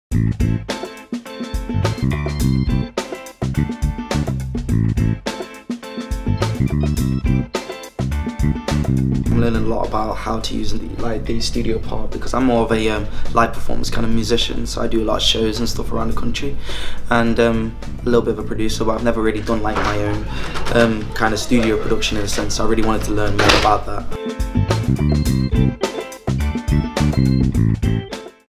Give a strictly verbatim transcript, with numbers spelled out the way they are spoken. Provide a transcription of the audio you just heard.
I'm learning a lot about how to use like the studio part, because I'm more of a um, live performance kind of musician, so I do a lot of shows and stuff around the country, and um, a little bit of a producer, but I've never really done like my own um, kind of studio production in a sense, so I really wanted to learn more about that.